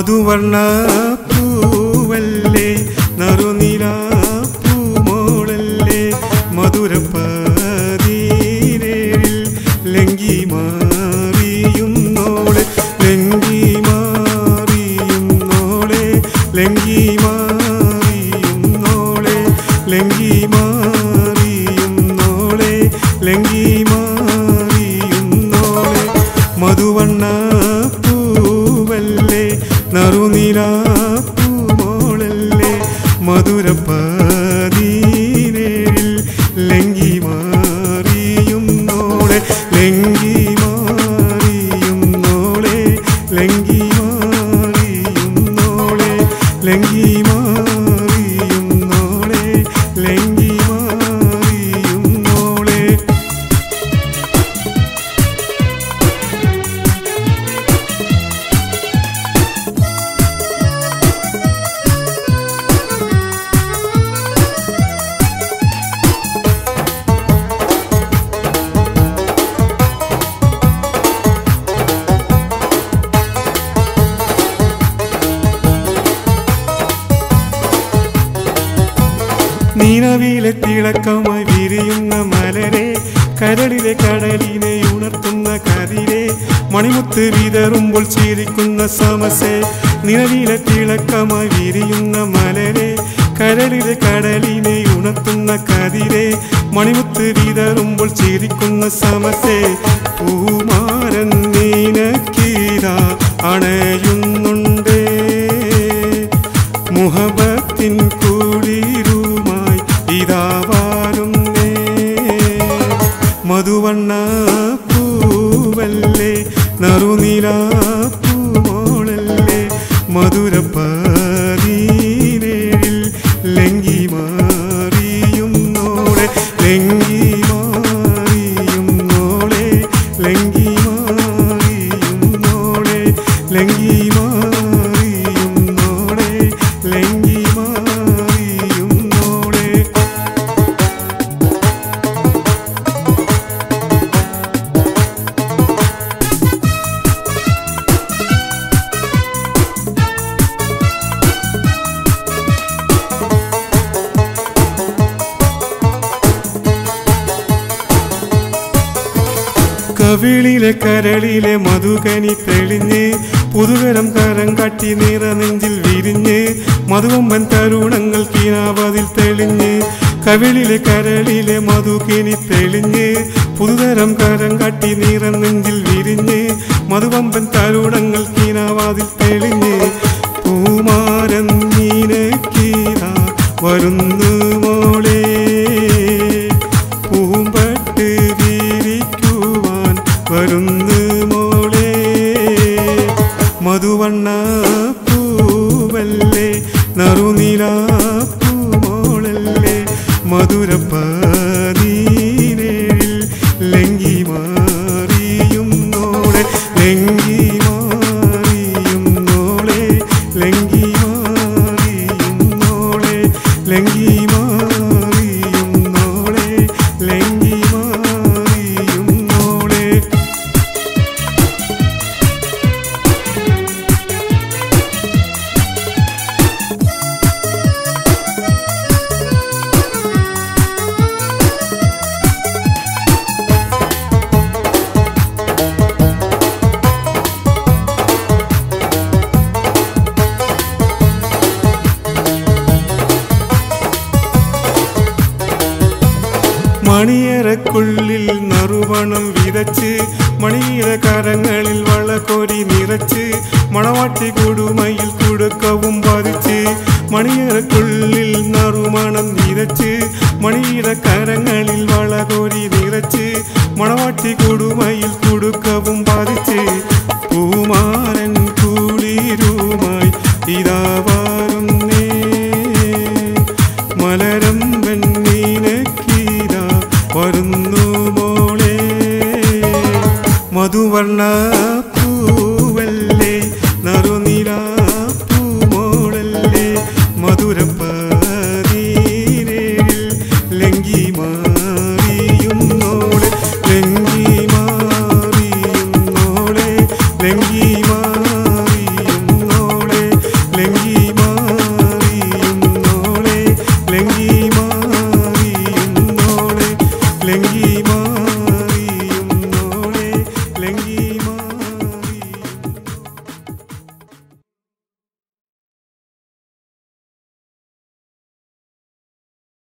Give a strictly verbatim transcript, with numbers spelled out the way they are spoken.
മധുവർണ്ണ പൂവല്ലേ നറുനില പൂമോളല്ലേ മധുരപ്പതിനേഴിൽ ലങ്കി മാറിയുന്നോളെ ലങ്കി മാറിയുന്നോളെ ലങ്കി മാറിയുന്നോളെ ലങ്കി മാറിയുന്നോളെ ലങ്കി മാറിയുന്നോളെ മധുവർണ്ണ പൂവല്ലേ നറുനില പൂമോളല്ലേ മധുരപ്പതിനേഴിൽ ലങ്കി മാറിയുന്നോളെ ലങ്കി മാറിയുന്നോളെ ലങ്കി മാറിയുന്നോളെ ലങ്കി മാറിയുന്നോളെ ലങ്കി മാറിയുന്നോളെ നീനവിലെ തിളക്കമായി വിരിയുന്ന മലരെ കരളിലെ കടലിനെ ഉണർത്തുന്ന കതിരെ മണിമുത്ത് വിതറുമ്പോൾ ചിരിക്കുന്ന സമസേ നിലവിലെ തിളക്കമായി വിരിയുന്ന മലരെ കരളിലെ കടലിനെ ഉണർത്തുന്ന കതിരെ മണിമുത്ത് വിതറുമ്പോൾ ചിരിക്കുന്ന സമസേ പൂമാരൻ നീനക്കീരാ അണയുന്നുണ്ടേ മുഹബത്തിൻ കുളിരുമായി ഇതാ വരുന്നേ മധുവർണ്ണ പൂവല്ലേ നറുനില പൂമോളല്ലേ മധുരപ്പതിനേഴിൽ ലങ്കി മാറിയുന്നോളെ ലങ്കി മാറിയുന്നോളെ ലങ്കി മാറിയുന്നോളെ ലങ്കി മാറിയുന്നോളെ ലങ്കി മാറിയുന്നോളെ കവിളിലെ കരളിലെ മധുകനി തെളിഞ്ഞ് പുതുകരം കരം കാട്ടി നിറ നെഞ്ചിൽ വിരിഞ്ഞ് മധുവമ്പൻ തരുണങ്ങൾ കീനാവതിൽ തെളിഞ്ഞ് കവിളിലെ കരളിലെ മധുകനി തെളിഞ്ഞ് പുതുതരം കരം കാട്ടി നിറ നെഞ്ചിൽ വിരിഞ്ഞ് മധുവമ്പൻ തരുണങ്ങൾ കീനാവാതിൽ തെളിഞ്ഞ് പൂമാരൻ നീനക്കീരാ വരുന്നു മോളെ പൂമ്പട്ട് വിരിക്കുവാൻ വരുന്നു മോളെ മധുവർണ്ണ പൂവല്ലേ നറുനില പൂമോളല്ലേ മധുരപ്പതിനേഴിൽ ലങ്കി മാറിയുന്നോളെ ലങ്കി മാറിയുന്നോളെ ലങ്കി മാറിയുന്നോളെ ലങ്കി മാറിയുന്നോളെ ലങ്കി മാറിയുന്നോളെ മണിയറക്കുള്ളിൽ നറുവണം വിതച്ച് മണിയറ കരങ്ങളിൽ വളകൊരി നിറച്ച് മണവാട്ടി കൊടുമയിൽ കുടുക്കവും പതിച്ച് മണിയറക്കുള്ളിൽ നറുമണം നിറച്ച് മണിയറ കരങ്ങളിൽ വളകൊരി നിറച്ച് മണവാട്ടി കൊടുമയിൽ കുടുക്കവും പതിച്ച് പൂമാരൻ കുളിരുമായി ഇതാ വരുന്നേ മലരമ്പൻ നീനക്കീരാ വരുന്നു മോളെ മധുവർണ്ണ പൂ